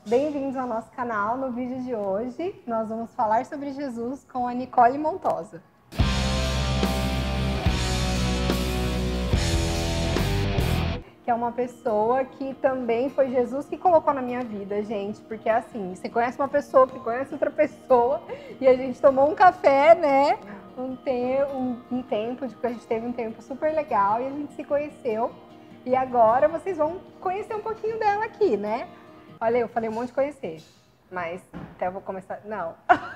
Bem-vindos ao nosso canal. No vídeo de hoje, nós vamos falar sobre Jesus com a Nicole Montosa. Que é uma pessoa que também foi Jesus que colocou na minha vida, gente. Porque assim, você conhece uma pessoa que conhece outra pessoa e a gente tomou um café, né? A gente teve um tempo super legal e a gente se conheceu. E agora vocês vão conhecer um pouquinho dela aqui, né? Olha, eu falei um monte de conhecer, mas até eu vou começar... Não.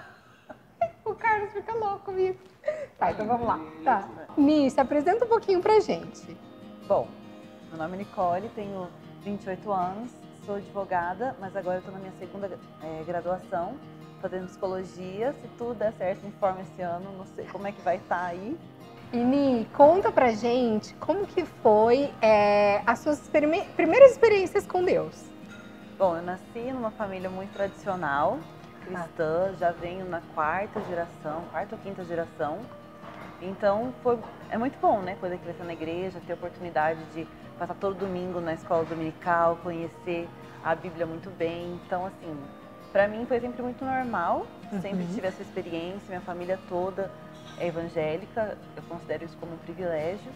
O Carlos fica louco comigo. Tá, então vamos lá. Tá. Ni, se apresenta um pouquinho pra gente. Bom, meu nome é Nicole, tenho 28 anos, sou advogada, mas agora estou na minha segunda graduação, fazendo psicologia. Se tudo der certo, me formo esse ano, não sei como é que vai estar aí. E Ni, conta pra gente como que foi as suas primeiras experiências com Deus. Bom, eu nasci numa família muito tradicional, cristã, já venho na quarta ou quinta geração. Então é muito bom, né, poder crescer na igreja, ter a oportunidade de passar todo domingo na escola dominical, conhecer a Bíblia muito bem. Então, assim, pra mim foi sempre muito normal, sempre tive essa experiência, minha família toda é evangélica, eu considero isso como um privilégio.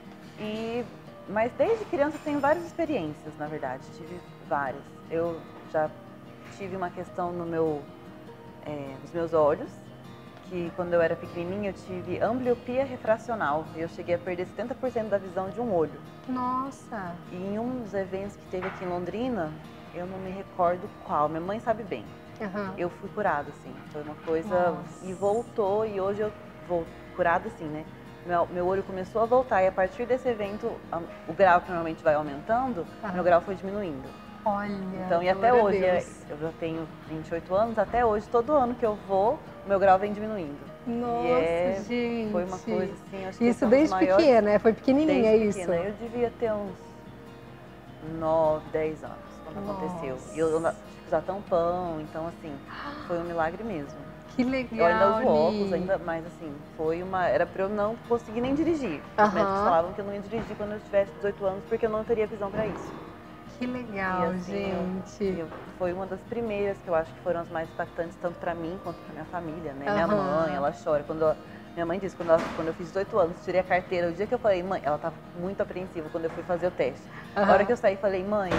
Mas desde criança eu tenho várias experiências, na verdade, tive várias. Eu já tive uma questão nos meus olhos, que quando eu era pequenininha eu tive ambliopia refracional e eu cheguei a perder 70% da visão de um olho. Nossa! E em um dos eventos que teve aqui em Londrina, eu não me recordo qual, minha mãe sabe bem. Eu fui curada, assim, foi uma coisa... Nossa. E voltou, e hoje eu vou curada, assim, né? Meu olho começou a voltar e a partir desse evento, o grau que normalmente vai aumentando, meu grau foi diminuindo. Olha, então, e até hoje, eu já tenho 28 anos, até hoje, todo ano que eu vou, o meu grau vem diminuindo. Nossa, gente. Foi uma coisa assim, acho que isso desde pequena, né? Foi pequenininha, desde isso? Pequena. Eu devia ter uns 9, 10 anos quando aconteceu. E eu usar tampão, então assim, foi um milagre mesmo. Que legal. Eu ainda uso óculos, mas assim, era pra eu não conseguir nem dirigir. Os médicos falavam que eu não ia dirigir quando eu tivesse 18 anos, porque eu não teria visão pra isso. Que legal, gente. Foi uma das primeiras que eu acho que foram as mais impactantes, tanto pra mim quanto pra minha família, né? Minha mãe, ela chora. Minha mãe disse, quando eu fiz 18 anos, tirei a carteira, o dia que eu falei, mãe, ela tava muito apreensiva quando eu fui fazer o teste. A hora que eu saí, falei, mãe,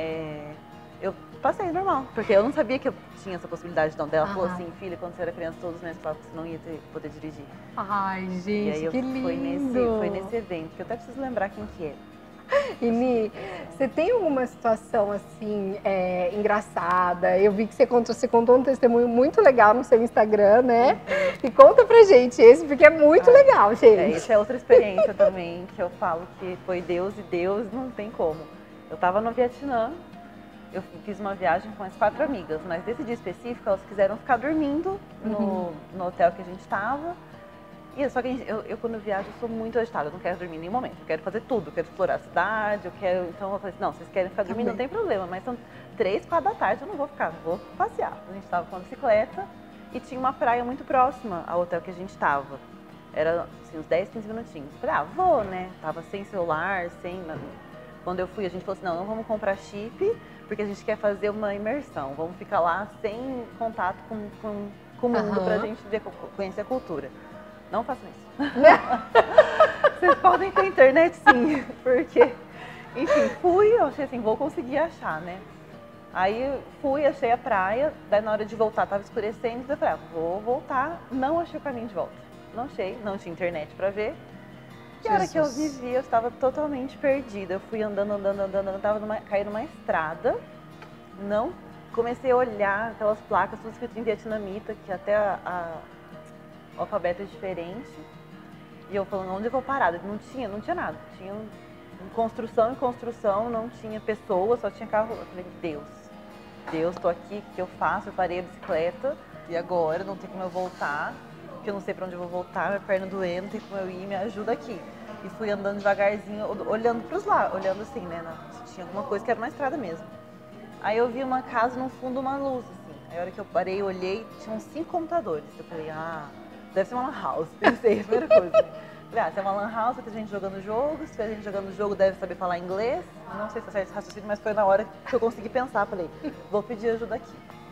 eu passei normal, porque eu não sabia que eu tinha essa possibilidade não dela. Ela falou assim, filha, quando você era criança, todos os médicos falavam que você não ia poder dirigir. Ai, gente, e aí que lindo! Foi nesse evento, que eu até preciso lembrar quem que é. E Ni, você tem alguma situação assim, engraçada? Eu vi que você contou um testemunho muito legal no seu Instagram, né? E conta pra gente esse, porque é muito legal, gente. Essa é outra experiência também, que eu falo que foi Deus e Deus não tem como. Eu tava no Vietnã, eu fiz uma viagem com as 4 amigas, mas desse dia específico elas quiseram ficar dormindo no hotel que a gente tava. Só que eu quando viajo, eu sou muito agitada, eu não quero dormir em nenhum momento, eu quero fazer tudo, eu quero explorar a cidade, então eu falei assim, não, vocês querem ficar dormindo, não tem problema, mas são 3, 4 da tarde, eu não vou ficar, vou passear. A gente estava com a bicicleta e tinha uma praia muito próxima ao hotel que a gente estava, era assim, uns 10, 15 minutinhos. Eu falei, vou, né, tava sem celular, Quando eu fui, a gente falou assim, não vamos comprar chip, porque a gente quer fazer uma imersão, vamos ficar lá sem contato com o mundo pra gente conhecer a cultura. Não façam isso. Vocês podem ter internet sim, porque, enfim, eu achei assim, vou conseguir achar, né? Aí achei a praia, daí na hora de voltar tava escurecendo, eu falei, vou voltar, não achei o caminho de volta. Não achei, não tinha internet pra ver. E a hora que eu me vi, eu estava totalmente perdida. Eu fui andando, caí numa estrada, comecei a olhar aquelas placas, tudo escrito em vietnamita, que até o alfabeto é diferente. E eu falando, onde eu vou parar? Não tinha nada. Tinha construção em construção, não tinha pessoas, só tinha carro. Eu falei, Deus, tô aqui, o que eu faço? Eu parei a bicicleta e agora não tem como eu voltar, porque eu não sei pra onde eu vou voltar, minha perna doendo, não tem como eu ir, me ajuda aqui. E fui andando devagarzinho, olhando pros lados, olhando assim, né? Se tinha alguma coisa que era uma estrada mesmo. Aí eu vi uma casa, no fundo, uma luz, assim. Aí a hora que eu parei, olhei, tinha uns 5 computadores. Eu falei, deve ser uma house, pensei, a primeira coisa. Falei, ah, tem uma lan house, tem gente jogando jogo, se tiver gente jogando jogo deve saber falar inglês. Não sei se é certo esse raciocínio, mas foi na hora que eu consegui pensar. Falei, vou pedir ajuda aqui.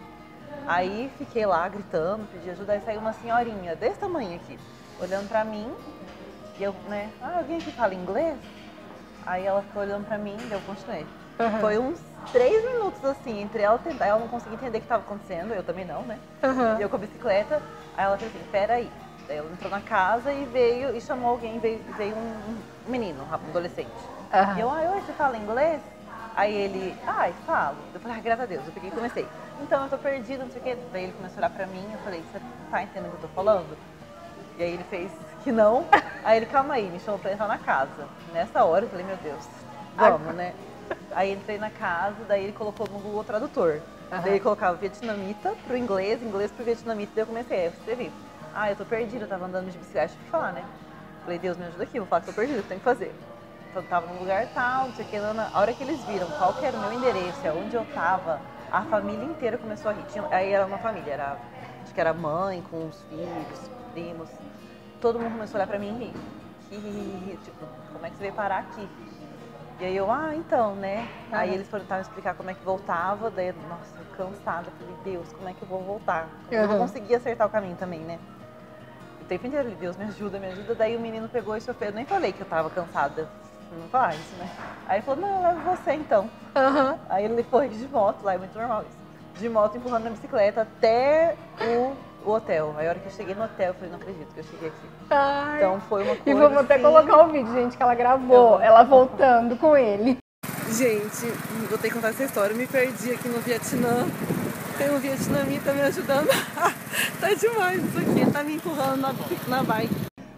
Aí fiquei lá gritando, pedi ajuda, aí saiu uma senhorinha desse tamanho aqui, olhando pra mim, e eu, né, alguém aqui fala inglês? Aí ela ficou olhando pra mim e eu continuei. Uhum. Foi uns 3 minutos assim, entre ela tentar, ela não conseguia entender o que estava acontecendo, eu também não, né? Uhum. E eu com a bicicleta, aí ela fez assim, peraí. Daí ela entrou na casa e veio e chamou alguém, veio um menino, um adolescente. Uhum. E eu, oi, você fala inglês? Aí ele, falo. Eu falei, graças a Deus, eu peguei e comecei. Então, eu tô perdida, não sei o quê. Daí ele começou a olhar pra mim, eu falei, você tá entendendo o que eu tô falando? E aí ele fez que não. Aí ele, calma aí, me chamou pra entrar na casa. Nessa hora eu falei, meu Deus, vamos, né? Aí entrei na casa, daí ele colocou no Google Tradutor. Daí ele colocava vietnamita pro inglês, inglês pro vietnamita, daí eu comecei, aí eu escrevi. Eu tô perdida, eu tava andando de bicicleta, tive que falar, né? Falei, Deus, me ajuda aqui, vou falar que tô perdida, o que eu tenho que fazer? Então, eu tava num lugar tal, não sei o que, a hora que eles viram qual que era o meu endereço, onde eu tava, a família inteira começou a rir. Aí era uma família, acho que era mãe com os filhos, primos. Todo mundo começou a olhar pra mim e rir. Tipo, como é que você veio parar aqui? E aí eu, então, né? Aí eles foram tentar me explicar como é que voltava, daí, nossa, eu cansada, falei, Deus, como é que eu vou voltar? Eu não conseguia acertar o caminho também, né? O tempo inteiro, Deus, me ajuda, me ajuda. Daí o menino pegou e se ofendeu, eu nem falei que eu tava cansada. Não falar isso, né? Aí ele falou, não, eu levo você então. Aí ele foi de moto, lá é muito normal isso. De moto empurrando na bicicleta até o hotel. Aí a hora que eu cheguei no hotel, eu falei, não acredito que eu cheguei aqui. Ai. Então foi uma coisa. E vamos até colocar o vídeo, gente, que ela gravou, ela voltando com ele. Gente, vou ter que contar essa história. Eu me perdi aqui no Vietnã. Tem um vietnamita me ajudando. Tá demais isso aqui, tá me empurrando na bike.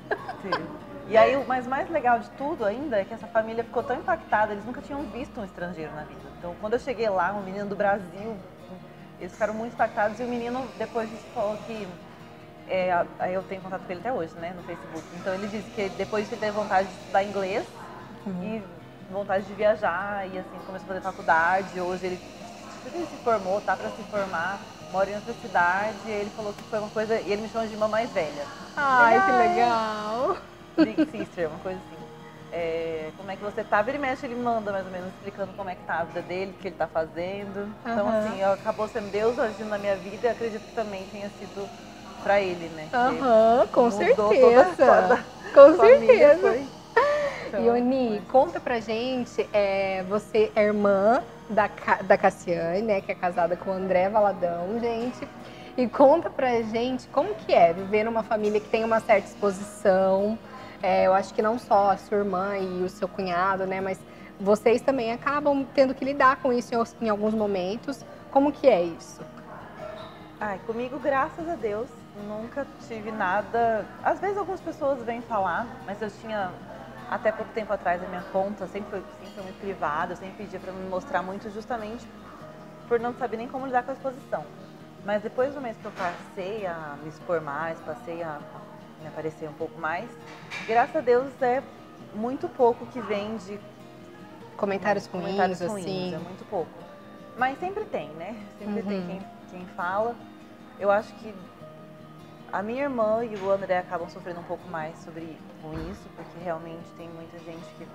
E aí, mas mais legal de tudo ainda é que essa família ficou tão impactada, eles nunca tinham visto um estrangeiro na vida. Então, quando eu cheguei lá, um menino do Brasil, eles ficaram muito impactados e o menino depois disso falou que, aí eu tenho contato com ele até hoje, né, no Facebook. Então, ele disse que depois disso ele teve vontade de estudar inglês e vontade de viajar e assim, começou a fazer faculdade. Hoje ele se formou, tá para se formar, mora em outra cidade e ele falou que foi uma coisa, e ele me chama de irmã mais velha. Ai, que legal! Big Sister, uma coisa assim. Como é que você tá? Vira e mexe, ele manda mais ou menos explicando como é que tá a vida dele, o que ele tá fazendo. Então, assim, acabou sendo Deus agindo na minha vida e acredito que também tenha sido pra ele, né? Com certeza. Toda com família, certeza. Então, Ioni, conta pra gente, você é irmã da Cassiane, né, que é casada com o André Valadão, gente. E conta pra gente como que é viver numa família que tem uma certa exposição. Eu acho que não só a sua irmã e o seu cunhado, né, mas vocês também acabam tendo que lidar com isso em alguns momentos. Como que é isso? Comigo, graças a Deus, nunca tive nada. Às vezes algumas pessoas vêm falar, mas eu tinha até pouco tempo atrás a minha conta sempre foi muito privada, eu sempre pedia para me mostrar muito justamente por não saber nem como lidar com a exposição. Mas depois do mês que eu passei a me expor mais, passei a me aparecer um pouco mais, graças a Deus é muito pouco que vem de comentários ruins, assim. É muito pouco. Mas sempre tem, né? Sempre tem quem fala. Eu acho que a minha irmã e o André acabam sofrendo um pouco mais com isso, porque realmente tem muita gente que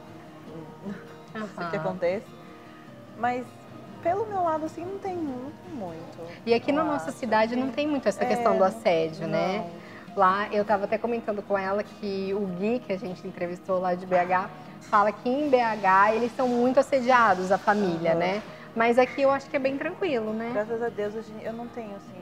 não sei o que acontece. Mas pelo meu lado, assim, não tem muito. E aqui na nossa cidade não tem muito essa questão do assédio, né? Lá, eu tava até comentando com ela que o Gui, que a gente entrevistou lá de BH, fala que em BH eles são muito assediados, a família, né? Mas aqui eu acho que é bem tranquilo, né? Graças a Deus, eu não tenho, assim,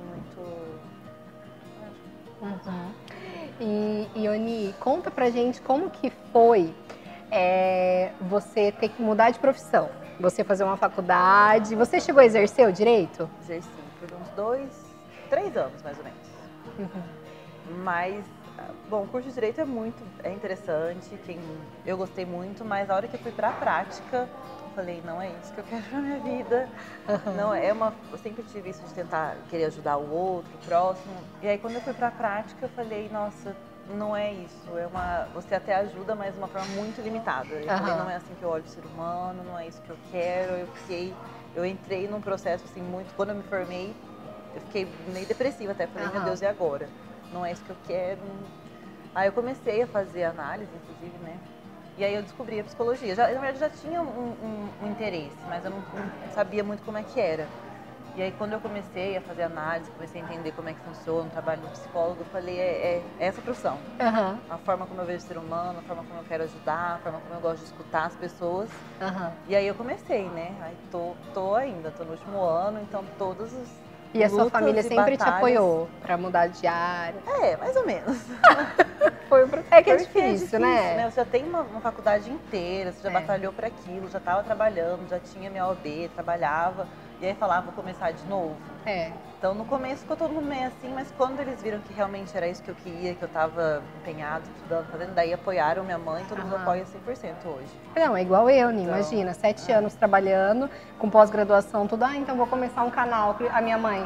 muito... E, Ioni, conta pra gente como que foi você ter que mudar de profissão. Você fazer uma faculdade. Você chegou a exercer o direito? Exerci por uns 3 anos, mais ou menos. Mas, bom, o curso de direito é interessante, eu gostei muito, mas a hora que eu fui pra prática, eu falei, não é isso que eu quero pra minha vida. Não, eu sempre tive isso de tentar querer ajudar o outro, o próximo. E aí quando eu fui pra prática, eu falei, nossa, não é isso. Você até ajuda, mas de uma forma muito limitada. Eu falei, não é assim que eu olho o ser humano, não é isso que eu quero. Eu entrei num processo assim muito, quando eu me formei, eu fiquei meio depressiva até, falei, meu Deus, e agora? Não é isso que eu quero. Aí eu comecei a fazer análise, inclusive, né? E aí eu descobri a psicologia. Na verdade, já tinha um interesse, mas eu não sabia muito como é que era. E aí quando eu comecei a fazer análise, comecei a entender como é que funciona o trabalho do psicólogo, eu falei, é essa a profissão. A forma como eu vejo o ser humano, a forma como eu quero ajudar, a forma como eu gosto de escutar as pessoas. E aí eu comecei, né? Aí tô ainda, tô no último ano, então todos os E a sua família sempre te batalhas... apoiou pra mudar de área? É, mais ou menos. É que é difícil, né? Você já tem uma faculdade inteira, você já batalhou para aquilo, já estava trabalhando, já tinha minha OAB, trabalhava, e aí falava, vou começar de novo. Então no começo ficou todo mundo meio assim, mas quando eles viram que realmente era isso que eu queria, que eu estava empenhado, estudando, fazendo, daí apoiaram minha mãe, todo mundo apoia 100% hoje. Não, é igual eu, né? Imagina, 7 anos trabalhando, com pós-graduação, tudo, então vou começar um canal, a minha mãe,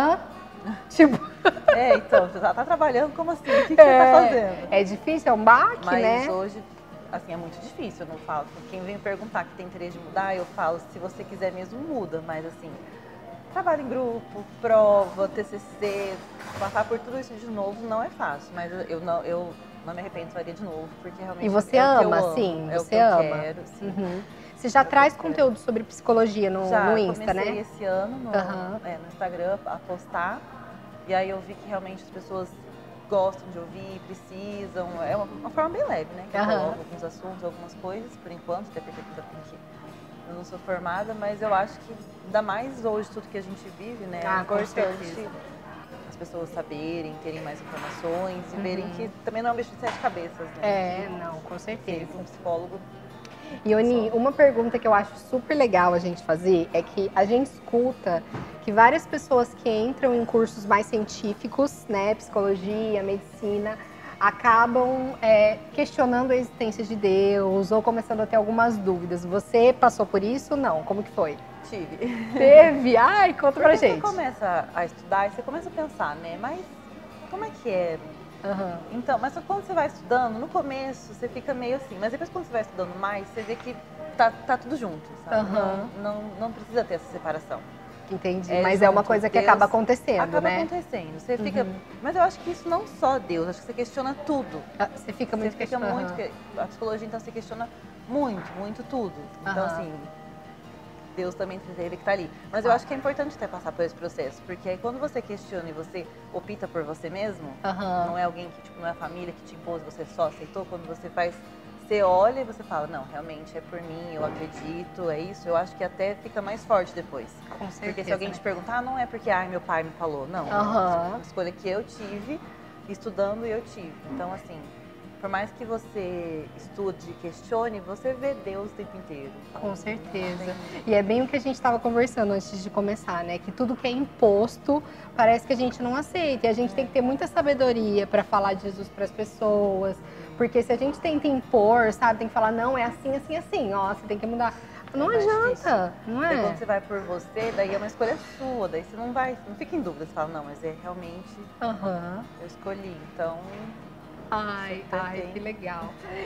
tipo... Então, você tá trabalhando, como assim? O que você tá fazendo? É difícil, é um baque, né? Mas hoje, assim, é muito difícil, eu não falo. Quem vem perguntar que tem interesse de mudar, eu falo, se você quiser mesmo, muda. Mas assim, trabalho em grupo, prova, TCC, passar por tudo isso de novo não é fácil. Mas eu não me arrependo, faria de novo, porque realmente e você é ama, o que eu amo, sim, é você o que eu ama. quero, sim. Você já traz conteúdo sobre psicologia no Insta, né? Já comecei esse ano no Instagram a postar. E aí eu vi que realmente as pessoas gostam de ouvir, precisam. É uma forma bem leve, né? Que eu coloco alguns assuntos, algumas coisas, por enquanto, até porque eu não sou formada, mas eu acho que ainda mais hoje tudo que a gente vive, né? É importante as pessoas saberem, terem mais informações e verem que também não é um bicho de 7 cabeças, né? Não, com certeza. Um psicólogo. E, Oni, uma pergunta que eu acho super legal a gente fazer é que a gente escuta que várias pessoas que entram em cursos mais científicos, né, psicologia, medicina, acabam questionando a existência de Deus ou começando a ter algumas dúvidas. Você passou por isso? Não? Como que foi? Tive. Teve? Ai, conta pra gente. Você começa a estudar e você começa a pensar, né, mas como é que é? Então, mas quando você vai estudando, no começo você fica meio assim, mas depois quando você vai estudando mais, você vê que tá tudo junto, sabe? Não precisa ter essa separação. Entendi, mas é uma coisa que acaba acontecendo, né? Acaba acontecendo, você fica... Mas eu acho que isso não só Deus, acho que você questiona tudo. Você fica muito questionando. A psicologia, então, você questiona muito, muito tudo. Então, assim... Deus também teve que estar ali. Mas eu acho que é importante até passar por esse processo, porque aí quando você questiona e você opta por você mesmo, não é alguém que, tipo, não é a família que te impôs, você só aceitou, quando você faz, você olha e você fala, não, realmente é por mim, eu acredito, é isso, eu acho que até fica mais forte depois. Com certeza. Porque se alguém te perguntar, não é porque, meu pai me falou, não, é uma escolha que eu tive, estudando e eu tive. Então, assim, por mais que você estude e questione, você vê Deus o tempo inteiro. Com certeza. E é bem o que a gente estava conversando antes de começar, né? Que tudo que é imposto, parece que a gente não aceita. E a gente tem que ter muita sabedoria para falar de Jesus para as pessoas. Porque se a gente tenta impor, sabe? Tem que falar, não, é assim, assim, assim. Ó, você tem que mudar. Não adianta, não é? Daí quando você vai por você, daí é uma escolha sua. Daí você não fica em dúvida. Você fala, não, mas é realmente eu escolhi. Então... Ai, que legal.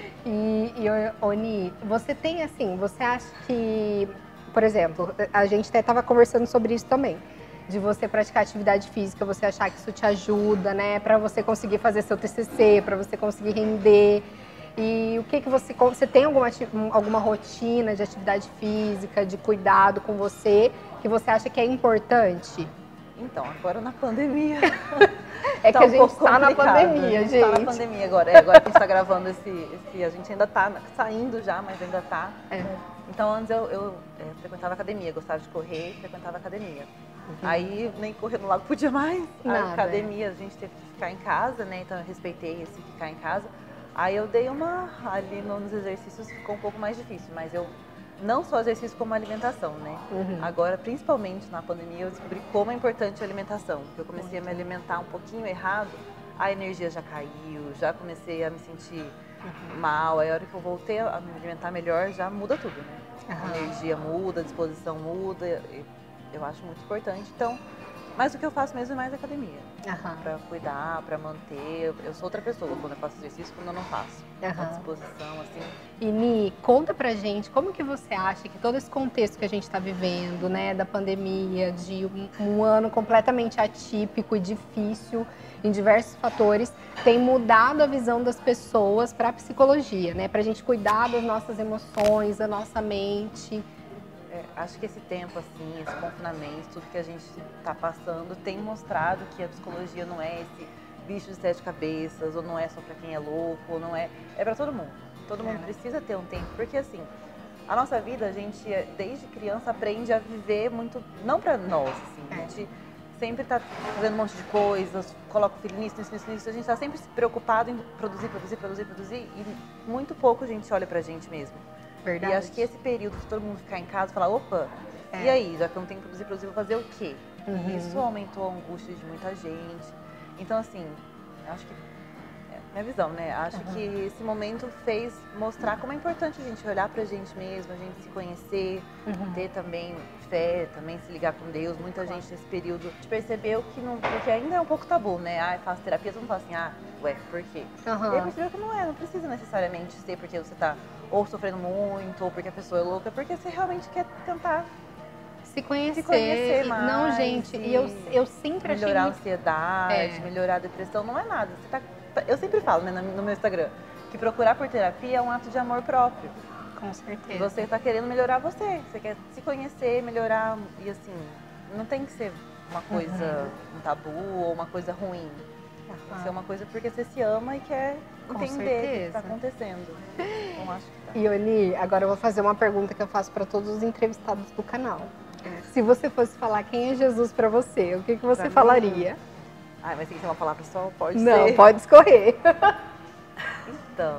E Oni, você tem assim, você acha que, por exemplo, a gente até estava conversando sobre isso também, de você praticar atividade física, você achar que isso te ajuda, né, para você conseguir fazer seu TCC, para você conseguir render. E o que você tem alguma rotina de atividade física, de cuidado com você, que você acha que é importante? Então, agora na pandemia... É que a gente está na pandemia, gente. Está na pandemia agora. Agora que a gente está gravando a gente ainda está saindo já, mas ainda está. Então, antes eu frequentava academia, gostava de correr, frequentava academia. Aí, nem correr no lago podia mais. A academia, a gente teve que ficar em casa, né? Então, eu respeitei esse ficar em casa. Aí, eu dei ali nos exercícios, ficou um pouco mais difícil, mas não só exercício como alimentação, né? Agora, principalmente na pandemia, eu descobri como é importante a alimentação. Porque eu comecei a me alimentar um pouquinho errado, a energia já caiu, já comecei a me sentir mal. Aí a hora que eu voltei a me alimentar melhor, já muda tudo, né? A energia muda, a disposição muda. Eu acho muito importante. Então, Mas o que eu faço mesmo é mais academia. Aham. Pra cuidar, pra manter. Eu sou outra pessoa quando eu faço exercício, quando eu não faço. Aham. À disposição, assim. E Ni, conta pra gente como que você acha que todo esse contexto que a gente está vivendo, né, da pandemia, de um ano completamente atípico e difícil em diversos fatores, tem mudado a visão das pessoas para a psicologia, né, pra gente cuidar das nossas emoções, da nossa mente. Acho que esse tempo, assim, esse confinamento, tudo que a gente está passando, tem mostrado que a psicologia não é esse bicho de 7 cabeças, ou não é só para quem é louco, ou não é... É para todo mundo. Todo mundo precisa ter um tempo, porque assim, a nossa vida, a gente, desde criança, aprende a viver muito, não para nós, assim, a gente sempre está fazendo um monte de coisas, coloca o filho nisso, a gente está sempre preocupado em produzir, e muito pouco a gente olha pra gente mesmo. Verdade. E acho que esse período de todo mundo ficar em casa e falar, opa, e aí, já que eu não tenho que produzir, vou fazer o quê? E isso aumentou a angústia de muita gente. Então, assim, acho que, minha visão, né? Acho que esse momento fez mostrar como é importante a gente olhar pra gente mesmo, a gente se conhecer, ter também fé, também se ligar com Deus. Muita gente nesse período percebeu que não, porque ainda é um pouco tabu, né? Ah, eu faço terapia, todo mundo fala assim, ué, por quê? E aí percebeu que não precisa necessariamente ser porque você tá ou sofrendo muito, ou porque a pessoa é louca, é porque você realmente quer tentar se conhecer mais. Não, gente, e eu sempre achei melhorar a muito... ansiedade, melhorar a depressão, não é nada. Eu sempre falo, né, no meu Instagram, que procurar por terapia é um ato de amor próprio. Com certeza. E você está querendo melhorar você quer se conhecer, melhorar, e assim, não tem que ser uma coisa, um tabu ou uma coisa ruim. Tem que ser uma coisa porque você se ama e quer entender o que está acontecendo. Então, acho que tá. E Oni, agora eu vou fazer uma pergunta que eu faço para todos os entrevistados do canal. Se você fosse falar quem é Jesus para você, o que você falaria? Ai, mas tem que ser uma palavra só? Pode ser? Não, pode escorrer. Então,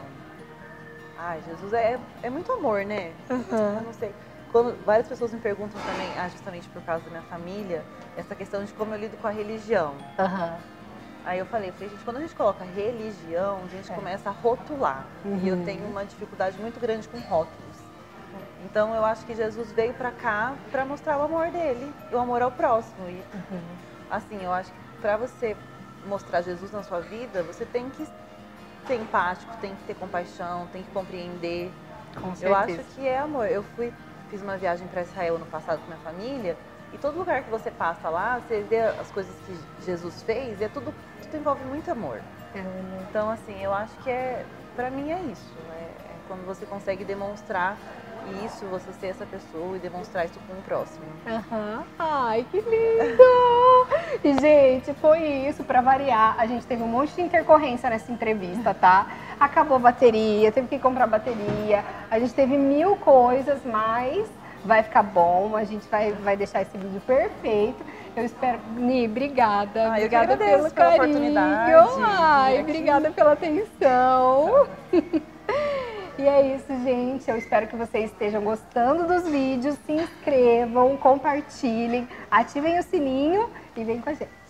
Jesus é muito amor, né? Eu não sei. Quando várias pessoas me perguntam também, justamente por causa da minha família, essa questão de como eu lido com a religião. Aí eu falei, gente, quando a gente coloca religião, a gente começa a rotular. E eu tenho uma dificuldade muito grande com rótulos. Então eu acho que Jesus veio pra cá pra mostrar o amor dele, o amor ao próximo. E assim, eu acho que pra você mostrar Jesus na sua vida, você tem que ser empático, tem que ter compaixão, tem que compreender. Com certeza. Eu acho que é amor. Fiz uma viagem para Israel no passado com minha família, e todo lugar que você passa lá, você vê as coisas que Jesus fez, e tudo envolve muito amor. Então, assim, eu acho que pra mim é isso. É quando você consegue demonstrar isso, você ser essa pessoa e demonstrar isso com o próximo. Ai, que lindo! E, gente, foi isso, pra variar. A gente teve um monte de intercorrência nessa entrevista, tá? Acabou a bateria, teve que comprar bateria. A gente teve 1000 coisas, mas vai ficar bom. A gente vai deixar esse vídeo perfeito. Eu espero... Ni, obrigada. Obrigada pelo carinho. Ai, obrigada pela atenção. E é isso, gente. Eu espero que vocês estejam gostando dos vídeos. Se inscrevam, compartilhem, ativem o sininho e vem com a gente.